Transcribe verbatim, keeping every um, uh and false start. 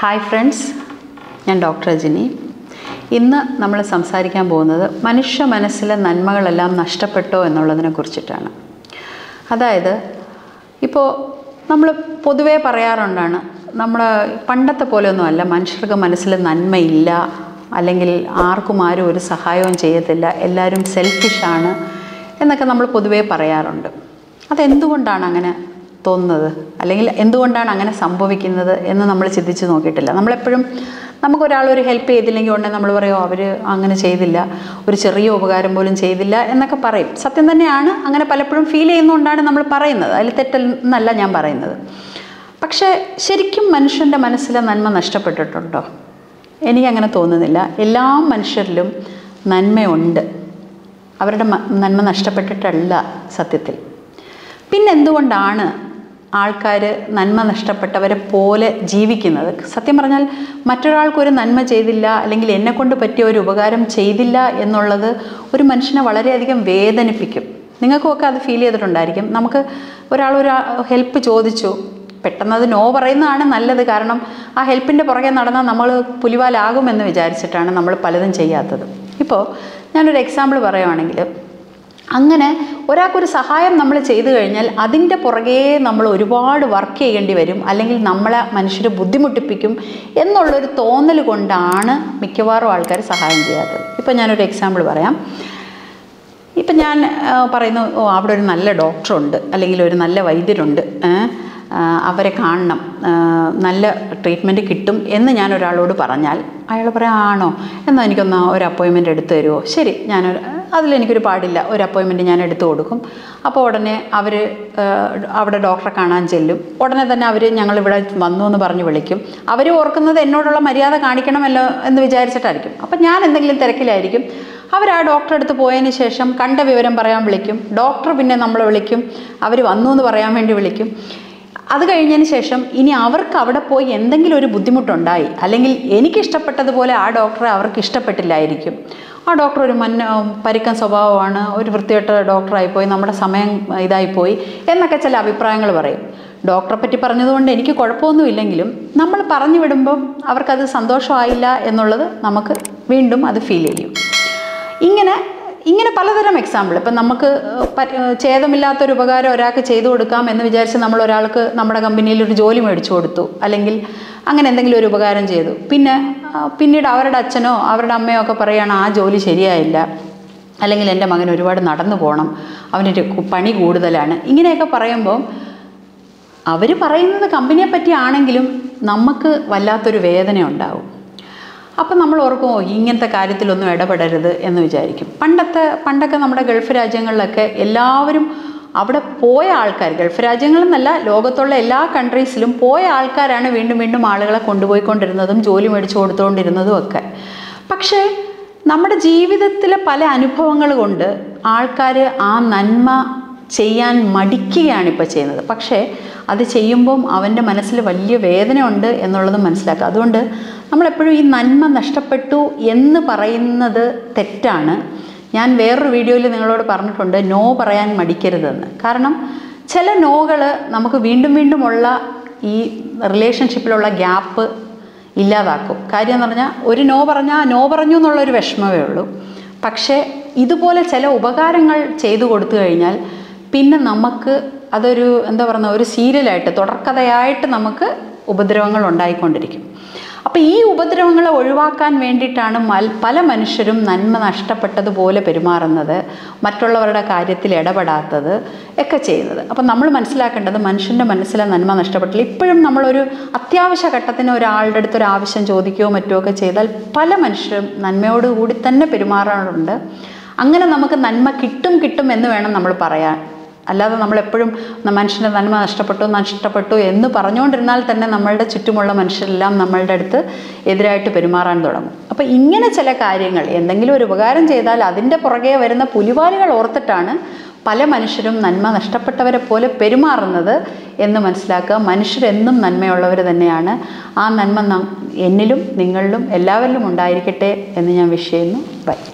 Hi friends, ഞാൻ doctor Rajani. ഇന്ന് നമ്മൾ സംസാരിക്കാൻ പോകുന്നത് മനുഷ്യ മനസ്സിലെ നന്മകളെല്ലാം നഷ്ടപ്പെട്ടോ എന്നുള്ളതിനെ കുറിച്ചിട്ടാണ്. അതായത് ഇപ്പോൾ നമ്മൾ പൊതുവേ പറയാറുണ്ടാണ്, നമ്മുടെ പണ്ടത്തെ പോലെയൊന്നുമല്ല, മനുഷ്യർക്ക് മനസ്സിൽ നന്മയില്ല, അല്ലെങ്കിൽ ആർക്കും ആരും ഒരു സഹായവും ചെയ്യത്തില്ല, എല്ലാവരും സെൽഫിഷാണ് എന്നൊക്കെ നമ്മൾ പൊതുവേ പറയാറുണ്ട്. അതെന്തുകൊണ്ടാണ് അങ്ങനെ തോന്നുന്നത്, അല്ലെങ്കിൽ എന്തുകൊണ്ടാണ് അങ്ങനെ സംഭവിക്കുന്നത് എന്ന് നമ്മൾ ചിന്തിച്ച് നോക്കിയിട്ടില്ല. നമ്മളെപ്പോഴും നമുക്കൊരാളൊരു ഹെൽപ്പ് ചെയ്തില്ലെങ്കിൽ ഉടനെ നമ്മൾ പറയുമോ അവർ അങ്ങനെ ചെയ്തില്ല, ഒരു ചെറിയ ഉപകാരം പോലും ചെയ്തില്ല എന്നൊക്കെ പറയും. സത്യം തന്നെയാണ്, അങ്ങനെ പലപ്പോഴും ഫീൽ ചെയ്യുന്നതുകൊണ്ടാണ് നമ്മൾ പറയുന്നത്, അതിൽ തെറ്റെന്നല്ല ഞാൻ പറയുന്നത്. പക്ഷേ ശരിക്കും മനുഷ്യൻ്റെ മനസ്സിലെ നന്മ നഷ്ടപ്പെട്ടിട്ടുണ്ടോ? എനിക്കങ്ങനെ തോന്നുന്നില്ല. എല്ലാ മനുഷ്യരിലും നന്മയുണ്ട്, അവരുടെ നന്മ നഷ്ടപ്പെട്ടിട്ടല്ല സത്യത്തിൽ. പിന്നെന്തുകൊണ്ടാണ് ആൾക്കാർ നന്മ നഷ്ടപ്പെട്ടവരെ പോലെ ജീവിക്കുന്നത്? സത്യം പറഞ്ഞാൽ മറ്റൊരാൾക്കൊരു നന്മ ചെയ്തില്ല, അല്ലെങ്കിൽ എന്നെക്കൊണ്ട് പറ്റിയ ഒരു ഉപകാരം ചെയ്തില്ല എന്നുള്ളത് ഒരു മനുഷ്യനെ വളരെയധികം വേദനിപ്പിക്കും. നിങ്ങൾക്കുമൊക്കെ അത് ഫീൽ ചെയ്തിട്ടുണ്ടായിരിക്കും. നമുക്ക് ഒരാളൊരു ഹെൽപ്പ് ചോദിച്ചു, പെട്ടെന്ന് അത് നോ പറയുന്നതാണ് നല്ലത്. കാരണം ആ ഹെൽപ്പിൻ്റെ പുറകെ നടന്നാൽ നമ്മൾ പുലിവാലാകുമെന്ന് വിചാരിച്ചിട്ടാണ് നമ്മൾ പലതും ചെയ്യാത്തത്. ഇപ്പോൾ ഞാനൊരു എക്സാമ്പിൾ പറയുവാണെങ്കിൽ, അങ്ങനെ ഒരാൾക്കൊരു സഹായം നമ്മൾ ചെയ്തു കഴിഞ്ഞാൽ അതിൻ്റെ പുറകെ നമ്മൾ ഒരുപാട് വർക്ക് ചെയ്യേണ്ടി വരും, അല്ലെങ്കിൽ നമ്മളെ മനുഷ്യരെ ബുദ്ധിമുട്ടിപ്പിക്കും എന്നുള്ളൊരു തോന്നൽ കൊണ്ടാണ് മിക്കവാറും ആൾക്കാർ സഹായം ചെയ്യാത്തത്. ഇപ്പം ഞാനൊരു എക്സാമ്പിൾ പറയാം. ഇപ്പം ഞാൻ പറയുന്നു, ഓ അവിടെ ഒരു നല്ല ഡോക്ടറുണ്ട്, അല്ലെങ്കിൽ ഒരു നല്ല വൈദ്യരുണ്ട്, അവരെ കാണണം, നല്ല ട്രീറ്റ്മെൻറ്റ് കിട്ടും എന്ന് ഞാൻ ഒരാളോട് പറഞ്ഞാൽ അയാൾ പറയാം, ആണോ, എന്നാൽ എനിക്കൊന്ന് ഒരു അപ്പോയിൻമെൻറ്റ് എടുത്തു തരുമോ? ശരി, ഞാനൊരു അതിലെനിക്കൊരു പാടില്ല, ഒരു അപ്പോയിൻമെൻറ്റ് ഞാൻ എടുത്തു കൊടുക്കും. അപ്പോൾ ഉടനെ അവർ അവിടെ ഡോക്ടറെ കാണാൻ ചെല്ലും. ഉടനെ തന്നെ അവർ ഞങ്ങളിവിടെ വന്നു എന്ന് പറഞ്ഞ് വിളിക്കും. അവർ ഓർക്കുന്നത് എന്നോടുള്ള മര്യാദ കാണിക്കണമല്ലോ എന്ന് വിചാരിച്ചിട്ടായിരിക്കും. അപ്പം ഞാൻ എന്തെങ്കിലും തിരക്കിലായിരിക്കും. അവർ ആ ഡോക്ടറെ അടുത്ത് പോയതിന് ശേഷം കണ്ട വിവരം പറയാൻ വിളിക്കും. ഡോക്ടർ പിന്നെ നമ്മളെ വിളിക്കും, അവർ വന്നു എന്ന് പറയാൻ വേണ്ടി വിളിക്കും. അത് കഴിഞ്ഞതിന് ശേഷം ഇനി അവർക്ക് അവിടെ പോയി എന്തെങ്കിലും ഒരു ബുദ്ധിമുട്ടുണ്ടായി, അല്ലെങ്കിൽ എനിക്കിഷ്ടപ്പെട്ടതുപോലെ ആ ഡോക്ടറെ അവർക്ക് ഇഷ്ടപ്പെട്ടില്ലായിരിക്കും, ആ ഡോക്ടർ ഒരു മന്ന പരിക്കൻ സ്വഭാവമാണ്, ഒരു വൃത്തികെട്ട ഡോക്ടറായിപ്പോയി, നമ്മുടെ സമയം ഇതായിപ്പോയി എന്നൊക്കെ ചില അഭിപ്രായങ്ങൾ പറയും. ഡോക്ടറെ പറ്റി പറഞ്ഞതുകൊണ്ട് എനിക്ക് കുഴപ്പമൊന്നുമില്ലെങ്കിലും നമ്മൾ പറഞ്ഞു വിടുമ്പം അവർക്കത് സന്തോഷമായില്ല എന്നുള്ളത് നമുക്ക് വീണ്ടും അത് ഫീൽ ചെയ്യും. ഇങ്ങനെ ഇങ്ങനെ പലതരം എക്സാമ്പിൾ. ഇപ്പം നമുക്ക് ഛേദമില്ലാത്തൊരു ഉപകാരം ഒരാൾക്ക് ചെയ്തു കൊടുക്കാം എന്ന് വിചാരിച്ച് നമ്മൾ ഒരാൾക്ക് നമ്മുടെ കമ്പനിയിൽ ഒരു ജോലി മേടിച്ചു കൊടുത്തു, അല്ലെങ്കിൽ അങ്ങനെ എന്തെങ്കിലും ഒരു ഉപകാരം ചെയ്തു. പിന്നെ പിന്നീട് അവരുടെ അച്ഛനോ അവരുടെ അമ്മയോ ഒക്കെ പറയുകയാണ്, ആ ജോലി ശരിയായില്ല, അല്ലെങ്കിൽ എൻ്റെ മകൻ ഒരുപാട് നടന്നു പോകണം, അവനൊരു പണി കൂടുതലാണ്. ഇങ്ങനെയൊക്കെ പറയുമ്പോൾ അവർ പറയുന്നത് കമ്പനിയെ പറ്റിയാണെങ്കിലും നമുക്ക് വല്ലാത്തൊരു വേദന ഉണ്ടാവും. അപ്പം നമ്മൾ ഓർക്കുമോ, ഇങ്ങനത്തെ കാര്യത്തിലൊന്നും ഇടപെടരുത് എന്ന് വിചാരിക്കും. പണ്ടത്തെ പണ്ടൊക്കെ നമ്മുടെ ഗൾഫ് രാജ്യങ്ങളിലൊക്കെ എല്ലാവരും അവിടെ പോയ ആൾക്കാർ, ഗൾഫ് രാജ്യങ്ങളെന്നല്ല, ലോകത്തുള്ള എല്ലാ കൺട്രീസിലും പോയ ആൾക്കാരാണ് വീണ്ടും വീണ്ടും ആളുകളെ കൊണ്ടുപോയിക്കൊണ്ടിരുന്നതും ജോലി മേടിച്ചു കൊടുത്തുകൊണ്ടിരുന്നതും ഒക്കെ. പക്ഷേ നമ്മുടെ ജീവിതത്തിലെ പല അനുഭവങ്ങൾ കൊണ്ട് ആൾക്കാർ ആ നന്മ ചെയ്യാൻ മടിക്കുകയാണ് ഇപ്പോൾ ചെയ്യുന്നത്. പക്ഷേ അത് ചെയ്യുമ്പം അവൻ്റെ മനസ്സിൽ വലിയ വേദന ഉണ്ട് എന്നുള്ളത് മനസ്സിലാക്കുക. അതുകൊണ്ട് നമ്മളെപ്പോഴും ഈ നന്മ നഷ്ടപ്പെട്ടു എന്ന് പറയുന്നത് തെറ്റാണ്. ഞാൻ വേറൊരു വീഡിയോയിൽ നിങ്ങളോട് പറഞ്ഞിട്ടുണ്ട്, നോ പറയാൻ മടിക്കരുതെന്ന്. കാരണം ചില നോകൾ നമുക്ക് വീണ്ടും വീണ്ടുമുള്ള ഈ റിലേഷൻഷിപ്പിലുള്ള ഗ്യാപ്പ് ഇല്ലാതാക്കും. കാര്യം എന്ന് പറഞ്ഞാൽ ഒരു നോ പറഞ്ഞാൽ നോ പറഞ്ഞു എന്നുള്ളൊരു വിഷമമേ ഉള്ളൂ. പക്ഷേ ഇതുപോലെ ചില ഉപകാരങ്ങൾ ചെയ്തു കൊടുത്തു കഴിഞ്ഞാൽ പിന്നെ നമുക്ക് അതൊരു എന്താ പറയുക, ഒരു സീരിയലായിട്ട് തുടർക്കഥയായിട്ട് നമുക്ക് ഉപദ്രവങ്ങൾ ഉണ്ടായിക്കൊണ്ടിരിക്കും. അപ്പോൾ ഈ ഉപദ്രവങ്ങളെ ഒഴിവാക്കാൻ വേണ്ടിയിട്ടാണ് പല മനുഷ്യരും നന്മ നഷ്ടപ്പെട്ടതുപോലെ പെരുമാറുന്നത്, മറ്റുള്ളവരുടെ കാര്യത്തിൽ ഇടപെടാത്തത് ഒക്കെ ചെയ്യുന്നത്. അപ്പം നമ്മൾ മനസ്സിലാക്കേണ്ടത്, മനുഷ്യൻ്റെ മനസ്സിലെ നന്മ നഷ്ടപ്പെട്ടില്ല. ഇപ്പോഴും നമ്മളൊരു അത്യാവശ്യ ഘട്ടത്തിന് ഒരാളുടെ അടുത്ത് ഒരു ആവശ്യം ചോദിക്കുകയോ മറ്റോ ഒക്കെ ചെയ്താൽ പല മനുഷ്യരും നന്മയോടുകൂടി തന്നെ പെരുമാറാറുണ്ട്. അങ്ങനെ നമുക്ക് നന്മ കിട്ടും കിട്ടും എന്ന് വേണം നമ്മൾ പറയാൻ. അല്ലാതെ നമ്മളെപ്പോഴും മനുഷ്യൻ്റെ നന്മ നഷ്ടപ്പെട്ടു നഷ്ടപ്പെട്ടു എന്ന് പറഞ്ഞുകൊണ്ടിരുന്നാൽ തന്നെ നമ്മളുടെ ചുറ്റുമുള്ള മനുഷ്യരെല്ലാം നമ്മളുടെ അടുത്ത് എതിരായിട്ട് പെരുമാറാൻ തുടങ്ങും. അപ്പോൾ ഇങ്ങനെ ചില കാര്യങ്ങൾ, എന്തെങ്കിലും ഒരു ഉപകാരം ചെയ്താൽ അതിൻ്റെ പുറകെ വരുന്ന പുലിവാലുകൾ ഓർത്തിട്ടാണ് പല മനുഷ്യരും നന്മ നഷ്ടപ്പെട്ടവരെ പോലെ പെരുമാറുന്നത് എന്ന് മനസ്സിലാക്കുക. മനുഷ്യരെന്നും നന്മയുള്ളവർ തന്നെയാണ്. ആ നന്മ എന്നിലും നിങ്ങളിലും എല്ലാവരിലും ഉണ്ടായിരിക്കട്ടെ എന്ന് ഞാൻ വിഷ് ചെയ്യുന്നു. ബൈ.